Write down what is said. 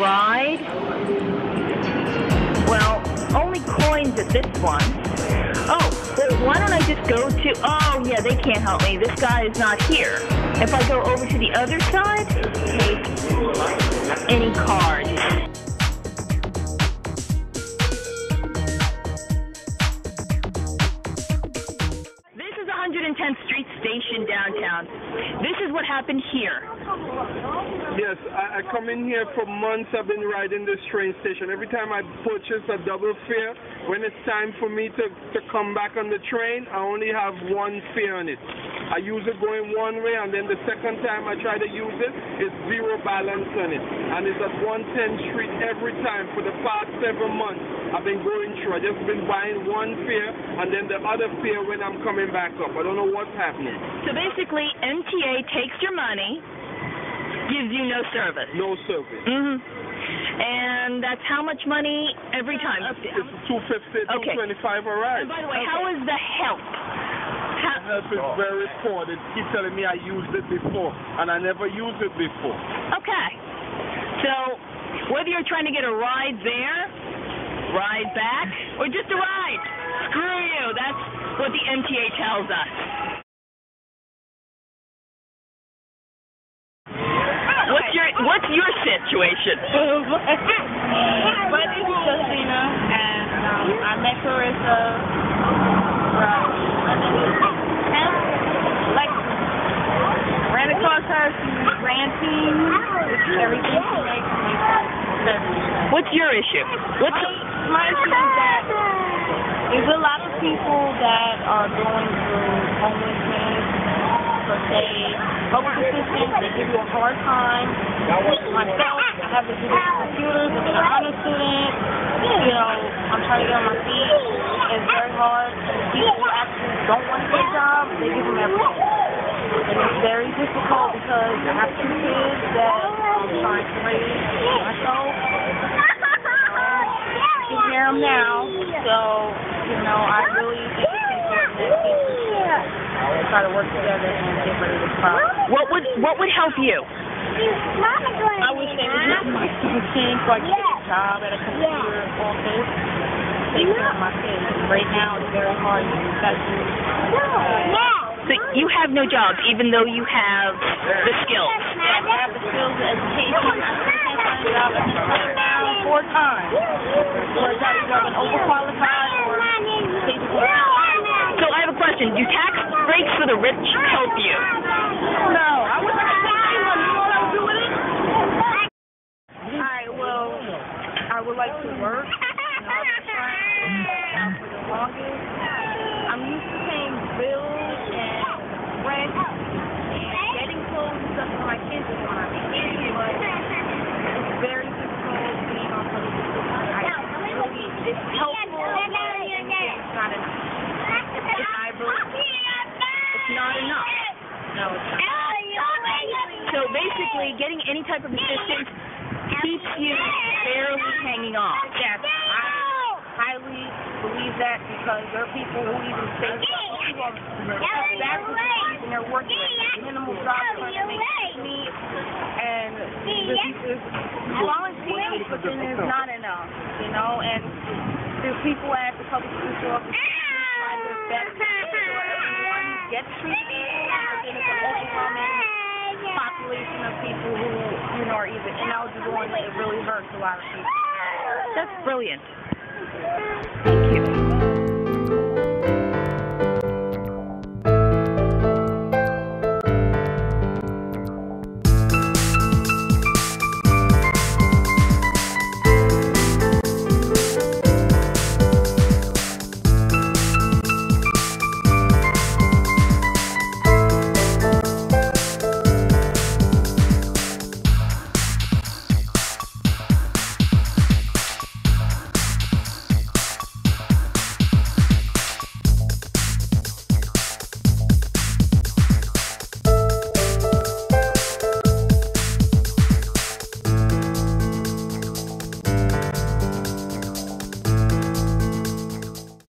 ride? Well, only coins at this one. Oh, wait, why don't I just go to... Oh, yeah, they can't help me. This guy is not here. If I go over to the other side, take any card. This is 110th Street Station downtown. This is what happened here. Yes, I come in here for months. I've been riding this train station. Every time I purchase a double fare, when it's time for me to come back on the train, I only have one fare on it. I use it going one way, and then the second time I try to use it, it's zero balance on it. And it's at 110th Street every time for the past 7 months. I've been going through. I've just been buying one fare, and then the other fare when I'm coming back up. I don't know what's happening. So basically, MTA takes your money, gives you no service. No service. Mm-hmm. And that's how much money every time? It's $2.50, okay. $2.25 a ride. And by the way, how is the help? The help is very poor. They keep telling me I used it before, and I never used it before. Okay. So whether you're trying to get a ride there, ride back, or just a ride, screw you. That's what the MTA tells us. What's your situation? My name is Justina, and I'm motorist of like rental car cars, renting, everything to make money. What's your issue? My issue is that there's a lot of people that are going through homelessness, per se, public assistance. They give you a hard time. Myself, I have to do this with computers. I've been a honor student. You know, I'm trying to get on my feet. It's very hard. People who actually don't want to get a job, they give them everything. And it's very difficult because I have 2 kids that I'm trying to raise myself. Taking care of them now. So, you know, I really think it's important that people should try to work together and get rid of this problem. What would help you? I wish they would give my kids so I could get a job at a computer office. Take care of my kids. Right now it's very hard to So you have no job, even though you have the skills. Yes, I have the skills, the education. I can't find a job. I can put it down 4 times. Or I got a job an overqualified or capable. So I have a question. Do tax breaks for the rich help you? No, I wish I could say one. You know what I would do with it? Alright, well, I would like to work. You know, I've been trying for the longest. I'm used to paying bills and rent and getting clothes and stuff for my kids and my kids, but it's very difficult being on public assistance. It's helpful, but it's not enough. It's not enough. No, it's not. So basically, getting any type of assistance keeps you barely hanging on. Yes, I highly believe that because there are people who even say people are backwards and they're working at minimal jobs trying to make ends meet, and there's volunteers, but then there's not enough, you know, and there's people at the public school office trying their best to make sure everyone gets treated, but then it's an overwhelming population of people who, you know, are either ineligible and it really hurts a lot of people. That's brilliant. Thank you.